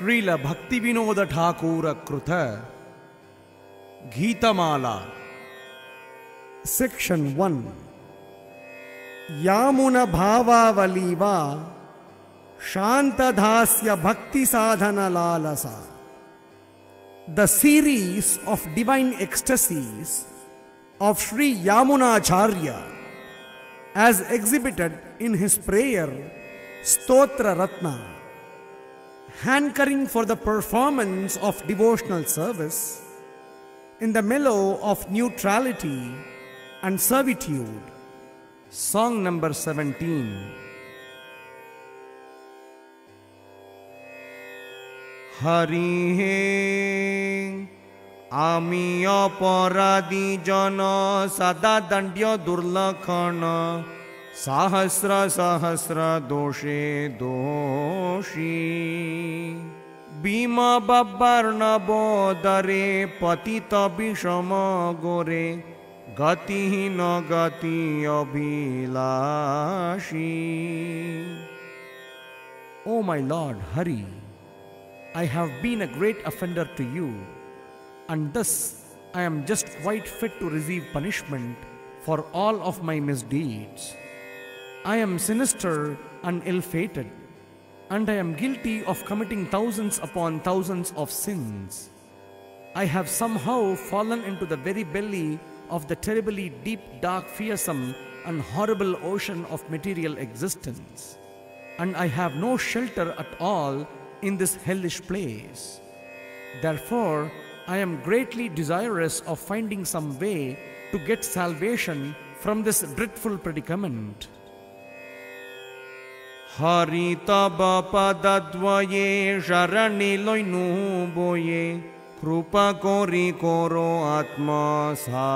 Srila Bhaktivinoda Thakura Kruta Geetamala Section 1 Yamuna Bhava Valiva Shantadhasya Bhakti Sadhana Lalasa. The series of divine ecstasies of Sri Yamunacharya as exhibited in his prayer Stotra Ratna, hankering for the performance of devotional service in the mellow of neutrality and servitude. Song number 17. Hari he ami aparadi jana sada dandya durlakhana sahasra sahasra doshe doshi bima babbarna bodare patita bishama gore gati na gati abhilashi. O my Lord Hari, I have been a great offender to you, and thus I am just quite fit to receive punishment for all of my misdeeds. I am sinister and ill-fated, and I am guilty of committing thousands upon thousands of sins. I have somehow fallen into the very belly of the terribly deep, dark, fearsome and horrible ocean of material existence, and I have no shelter at all in this hellish place. Therefore, I am greatly desirous of finding some way to get salvation from this dreadful predicament. Hari taba padadvaye sharani loinu boye krupa kori koro atma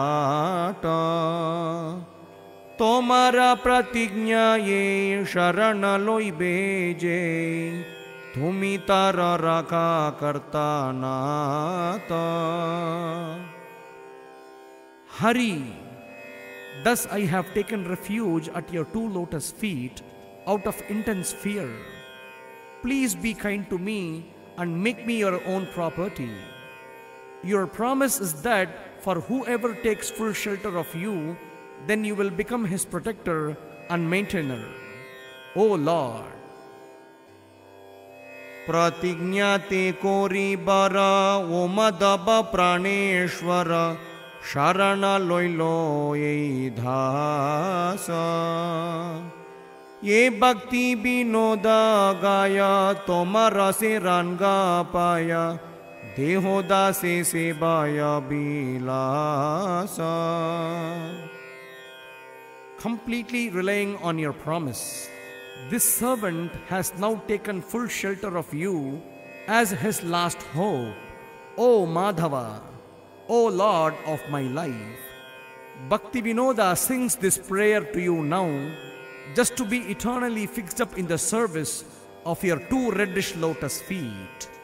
sata tomara pratignya ye sharana loi beje Tumi tara raka karta nata. Hari, thus I have taken refuge at your two lotus feet out of intense fear. Please be kind to me and make me your own property. Your promise is that for whoever takes full shelter of you, then you will become his protector and maintainer. O Lord, Pratignyate kori bara omadaba praneshwara sharana loilo ye dhasa ye bhakti binoda gaya tomara se ranga paya dehoda se sebaya bilasa. Completely relying on your promise, this servant has now taken full shelter of you as his last hope. O Madhava, O Lord of my life, Bhaktivinoda sings this prayer to you now just to be eternally fixed up in the service of your two reddish lotus feet.